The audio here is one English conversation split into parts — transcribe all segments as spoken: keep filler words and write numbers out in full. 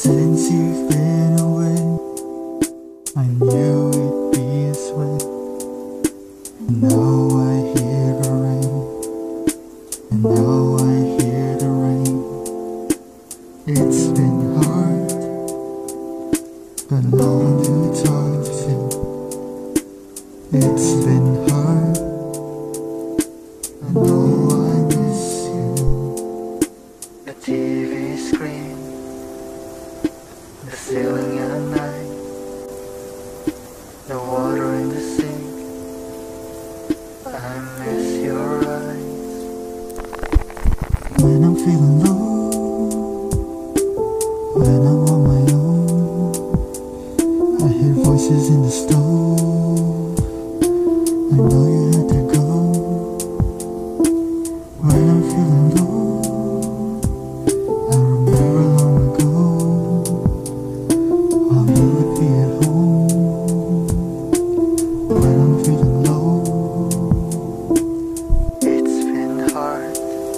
Since you've been away, I knew it'd be this way. And now I hear the rain, and now I hear the rain. It's been hard, but no one to talk to. It's been hard, I know I miss you. The T V screen, the ceiling at night, the water in the sink. I miss your eyes. When I'm feeling low, when I'm on my own, I hear voices in the stove. I know you had to go. When I'm feeling low, I remember long ago, while you would be at home. When I'm feeling low, it's been hard,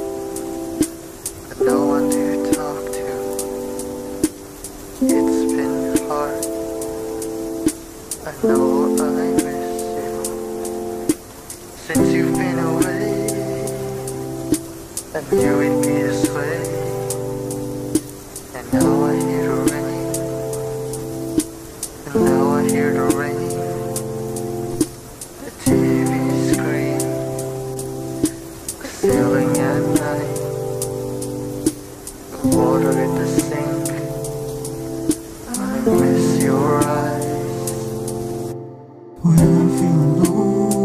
but no one to talk to. It's been hard, I know I miss you. Since you've been away, I knew it'd be this way. And now I hear the rain, and now I hear the rain. The T V screen, the ceiling at night, the water in the sink. I miss your eyes. When I'm feeling low,